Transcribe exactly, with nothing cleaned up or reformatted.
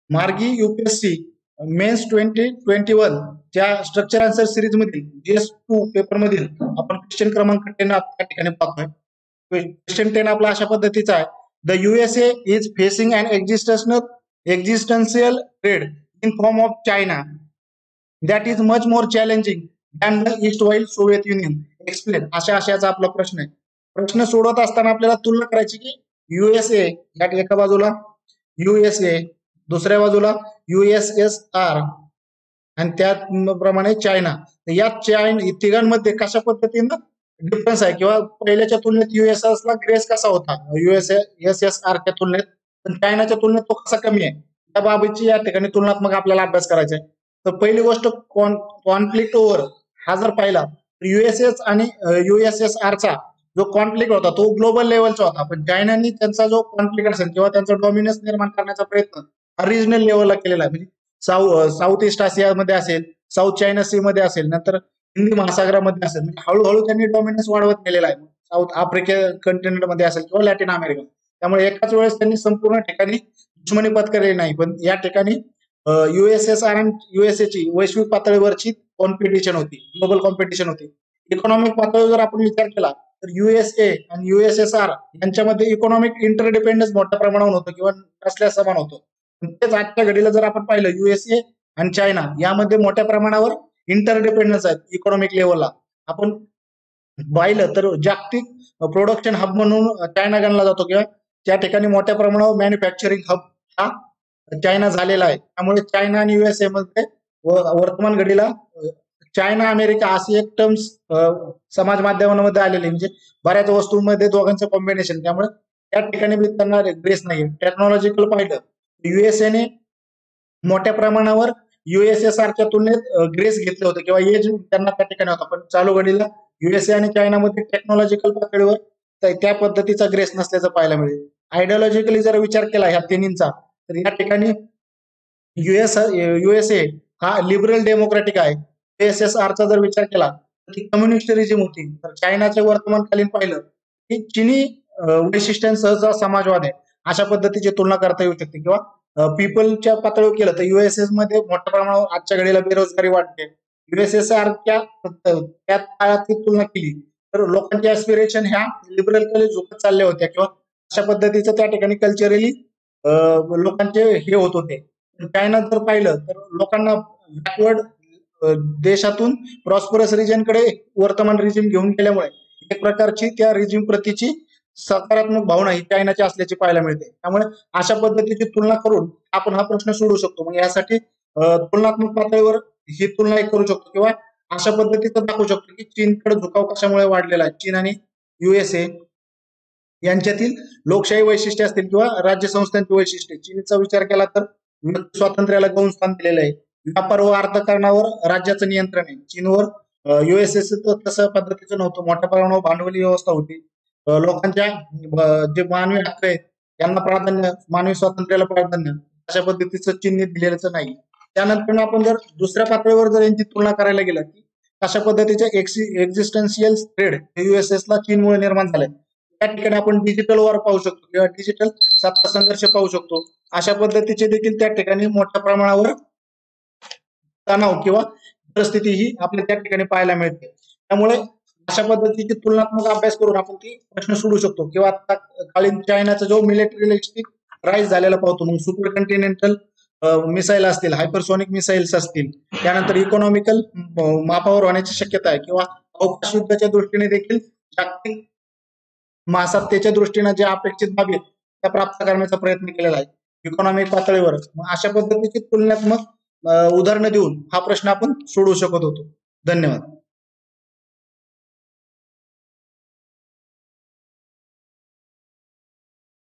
मार्गी UPSC mains twenty twenty one च्या structure answer series मधील जीएस टू पेपर मधील आपण क्वेश्चन क्रमांक टेन त्या ठिकाणी पाहतोय. क्वेश्चन टेन आपला अशा पद्धतीचा आहे. The USA is facing an existential existential threat in form of China that is much more challenging than the east while Soviet Union. Explain. अशा आशयाचा आपला प्रश्न आहे. प्रश्न सोडवत असताना आपल्याला तुलना करायची की युएसए या एका बाजूला युएसए, दुसऱ्या बाजूला युएसएसआर आणि त्याप्रमाणे चायना. या चायना तिघांमध्ये कशा पद्धतीनं डिफरन्स आहे किंवा पहिल्याच्या तुलनेत युएसएस ला ग्रेस कसा होता युएसएसआरच्या तुलनेत, पण चायनाच्या तुलनेत तो कसा कमी आहे, त्या बाबीची या ठिकाणी तुलनात्मक आपल्याला अभ्यास करायचा आहे. तर पहिली गोष्ट कॉन्फ्लिक्ट ओव्हर हा जर पाहिला तर युएसएस आणि युएसएसआरचा जो कॉन्फ्लिक्ट होता तो ग्लोबल लेवलचा होता, पण चायनानी त्यांचा जो कॉन्फ्लिक्ट असेल किंवा त्यांचा डॉमिनन्स निर्माण करण्याचा प्रयत्न रिजनल लेवलला केलेला आहे. म्हणजे साऊ साऊथ ईस्ट आशियामध्ये असेल, साऊथ चायना सी मध्ये असेल, नंतर हिंदी महासागरामध्ये असेल, म्हणजे हळूहळू त्यांनी डॉमिनन्स वाढवत नेलेला आहे. साऊथ आफ्रिका कंटिनेंट मध्ये असेल किंवा लॅटिन अमेरिका. त्यामुळे एकाच वेळेस त्यांनी संपूर्ण ठिकाणी दुश्मनी पत्करलेली नाही, पण या ठिकाणी युएसएसआर आणि युएसए वैश्विक पातळीवरची कॉम्पिटिशन होती, ग्लोबल कॉम्पिटिशन होती. इकॉनॉमिक पातळीवर जर आपण विचार केला तर युएसए आणि युएसएसआर यांच्यामध्ये इकॉनॉमिक इंटरडिपेंडन्स मोठ्या प्रमाणावर होतं किंवा नसल्यास समान होतं. तेच आजच्या घडीला जर आपण पाहिलं युएसए आणि चायना यामध्ये मोठ्या प्रमाणावर इंटरडिपेंडन्स आहेत इकॉनॉमिक लेवलला. आपण पाहिलं तर जागतिक प्रोडक्शन हब म्हणून चायना गणला जातो किंवा त्या ठिकाणी मोठ्या प्रमाणावर मॅन्युफॅक्चरिंग हब हा चायना झालेला आहे. त्यामुळे चायना आणि युएसए मध्ये वर्तमान घडीला चायना अमेरिका अशी एक टर्म्स समाज माध्यमांमध्ये आलेली, म्हणजे बऱ्याच वस्तूंमध्ये दोघांचं कॉम्बिनेशन. त्यामुळे त्या ठिकाणी त्यांना ग्रेस नाही. टेक्नॉलॉजिकल पाहिलं युएसएने मोठ्या प्रमाणावर युएसएसआरच्या तुलनेत ग्रेस घेतलं होतं किंवा एज त्यांना त्या ठिकाणी होता, पण चालू घडीला युएसए आणि चायनामध्ये टेक्नॉलॉजिकल पातळीवर त्या पद्धतीचा ग्रेस नसल्याचं पाहायला मिळेल. आयडिओलॉजिकली जर विचार केला ह्या तिन्हींचा तर या ठिकाणी युएस युएसए हा लिबरल डेमोक्रॅटिक आहे. युएसएसआरचा जर विचार केला तर ती कम्युनिस्ट रिजिम होती. तर चायनाचे वर्तमानकालीन पाहिलं की चीनी वैशिष्ट्यांसह समाजवाद आहे, अशा पद्धतीची तुलना करता येऊ शकते. किंवा पीपलच्या पातळीवर केलं तर युएसएस मध्ये मोठ्या प्रमाणावर आजच्या घडीला बेरोजगारी वाढते. युएसएसआरच्या त्या काळात तुलना केली तर लोकांचे ऍस्पिरेशन ह्या लिबरल कडे झुकत चालल्या होत्या किंवा अशा पद्धतीचं त्या ठिकाणी कल्चरली लोकांचे हे होत होते. चायना जर पाहिलं तर लोकांना बॅकवर्ड देशातून प्रॉस्परस रिजनकडे वर्तमान रिजिम घेऊन गेल्यामुळे एक प्रकारची त्या रिजिम प्रतीची सकारात्मक भावना ही चायनाची असल्याची पाहायला मिळते. त्यामुळे अशा पद्धतीची तुलना करून आपण हा प्रश्न सोडू शकतो. मग यासाठी तुलनात्मक पातळीवर ही तुलना करू शकतो किंवा अशा पद्धतीचं दाखवू शकतो की चीनकडे झुकाव कशामुळे वाढलेला आहे. चीन आणि युएसए यांच्यातील लोकशाही वैशिष्ट्ये असतील किंवा राज्य संस्थांची वैशिष्ट्ये. चीनचा विचार केला तर स्वातंत्र्याला गौण स्थान दिलेलं आहे. व्यापार व अर्थकारणावर राज्याचं नियंत्रण आहे. चीनवर युएसएस तसं पद्धतीचं नव्हतं. मोठ्या प्रमाणावर भांडवली व्यवस्था होती. लोकांच्या जे मानवी हक्क आहेत त्यांना प्राधान्य, मानवी स्वातंत्र्याला प्राधान्य अशा पद्धतीचं चीनने दिलेलं नाही. त्यानंतर आपण जर दुसऱ्या पातळीवर जर यांची तुलना करायला गेलं की अशा पद्धतीच्या एक्झिस्टन्शियल थ्रेट युएसएस ला चीनमुळे निर्माण झालंय. त्या ठिकाणी आपण डिजिटल वॉर पाहू शकतो किंवा डिजिटल सत्ता संघर्ष पाहू शकतो. अशा पद्धतीचे देखील त्या ठिकाणी मोठ्या प्रमाणावर तणाव किंवा परिस्थिती ही आपल्या त्या ठिकाणी पाहायला मिळते. त्यामुळे अशा पद्धतीची तुलनात्मक अभ्यास करून आपण ती प्रश्न सोडू शकतो. किंवा आता कालीन चायनाचा जो मिलिटरीलिस्टिक राईज झालेला पाहतो, मग सुपर कंटिनेंटल मिसाईल असतील, हायपरसोनिक मिसाईल्स असतील, त्यानंतर इकॉनॉमिकल मापावर होण्याची शक्यता आहे किंवा अवकाश युद्धाच्या दृष्टीने देखील जागतिक महासत्तेच्या दृष्टीने ज्या अपेक्षित बाबी आहेत त्या प्राप्त करण्याचा प्रयत्न केलेला आहे इकॉनॉमिक पातळीवर. अशा पद्धतीची तुलनात्मक उदाहरणं देऊन हा प्रश्न आपण सोडवू शकत होतो. धन्यवाद.